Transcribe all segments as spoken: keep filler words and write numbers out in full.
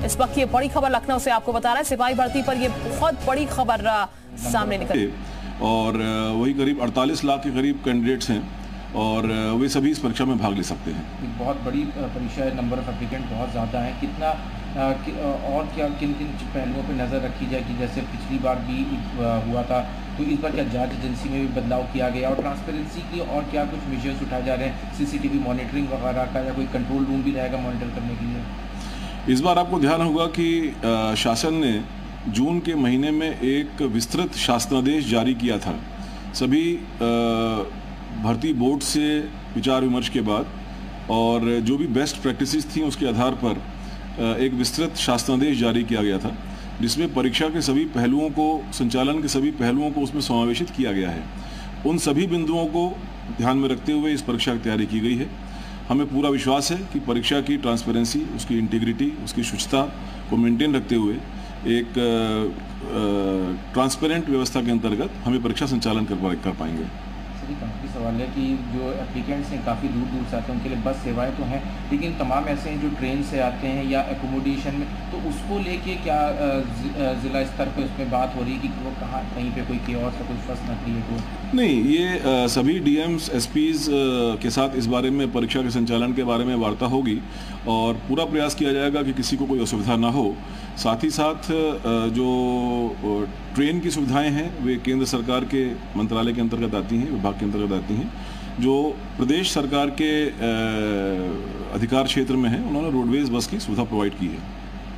इस वक्त ये बड़ी खबर लखनऊ से आपको बता रहा है, सिपाही भर्ती पर ये बहुत बड़ी खबर सामने निकली और वही करीब अड़तालीस लाख के करीब कैंडिडेट्स हैं और वे सभी इस परीक्षा में भाग ले सकते हैं। एक बहुत बड़ी परीक्षा है, नंबर ऑफ एप्लीकेंट बहुत ज़्यादा है। कितना और क्या किन किन पहलुओं पर नज़र रखी जाए कि जैसे पिछली बार भी हुआ था तो इस बार क्या जांच एजेंसी में भी बदलाव किया गया और ट्रांसपेरेंसी की और क्या कुछ मेजर्स उठाए जा रहे हैं, सीसीटीवी मॉनिटरिंग वगैरह का या कोई कंट्रोल रूम भी रहेगा मॉनिटर करने के लिए? इस बार आपको ध्यान होगा कि शासन ने जून के महीने में एक विस्तृत शासनादेश जारी किया था। सभी भर्ती बोर्ड से विचार विमर्श के बाद और जो भी बेस्ट प्रैक्टिसेस थी उसके आधार पर एक विस्तृत शासनादेश जारी किया गया था, जिसमें परीक्षा के सभी पहलुओं को, संचालन के सभी पहलुओं को उसमें समावेशित किया गया है। उन सभी बिंदुओं को ध्यान में रखते हुए इस परीक्षा की तैयारी की गई है। हमें पूरा विश्वास है कि परीक्षा की ट्रांसपेरेंसी, उसकी इंटीग्रिटी, उसकी शुचिता को मेंटेन रखते हुए एक ट्रांसपेरेंट व्यवस्था के अंतर्गत हमें परीक्षा संचालन कर कर पाएंगे। काफ़ी सवाल है कि जो एप्लीकेंट्स हैं काफ़ी दूर दूर से आते हैं, उनके लिए बस सेवाएं तो हैं, लेकिन तमाम ऐसे हैं जो ट्रेन से आते हैं या एकोमोडेशन में, तो उसको लेके क्या ज़िला स्तर पे उसमें बात हो रही है कि वो कहाँ कहीं पे कोई केओस या कोई फंस ना क्रिएट हो? नहीं, ये आ, सभी डीएम्स एसपीज के साथ इस बारे में, परीक्षा के संचालन के बारे में वार्ता होगी और पूरा प्रयास किया जाएगा कि किसी को कोई असुविधा ना हो। साथ ही साथ जो ट्रेन की सुविधाएं हैं वे केंद्र सरकार के मंत्रालय के अंतर्गत आती हैं, विभाग के अंतर्गत आती हैं। जो प्रदेश सरकार के अधिकार क्षेत्र में है, उन्होंने रोडवेज बस की सुविधा प्रोवाइड की है।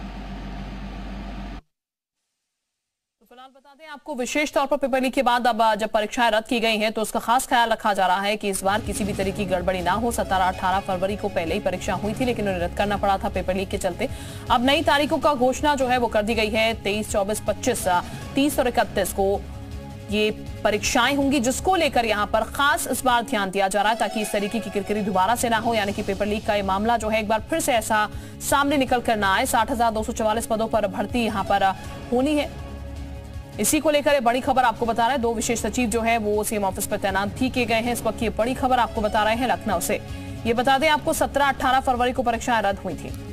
फिलहाल बता दें आपको, विशेष तौर पर पेपर लीक के बाद अब जब परीक्षाएं रद्द की गई हैं तो उसका खास ख्याल रखा जा रहा है कि इस बार किसी भी तरह की गड़बड़ी ना हो। सत्रह अठारह फरवरी को पहले ही परीक्षा हुई थी, लेकिन उन्हें रद्द करना पड़ा था पेपर लीक के चलते। अब नई तारीखों का घोषणा जो है वो कर दी गई है। तेईस, चौबीस, पच्चीस, तीस और इकतीस को ये परीक्षाएं होंगी, जिसको लेकर यहाँ पर खास इस बार ध्यान दिया जा रहा है ताकि इस तरीके की किरकिरी दोबारा से ना हो, यानी कि पेपर लीक का ये मामला जो है एक बार फिर से ऐसा सामने निकल कर ना आए। साठ हजार दो सौ चवालीस पदों पर भर्ती यहाँ पर होनी है। इसी को लेकर बड़ी खबर आपको बता रहे हैं, दो विशेष सचिव जो है वो सीएम ऑफिस पर तैनात भी किए गए हैं। इस वक्त ये बड़ी खबर आपको बता रहे हैं लखनऊ से। ये बता दें आपको, सत्रह अठारह फरवरी को परीक्षाएं रद्द हुई थी।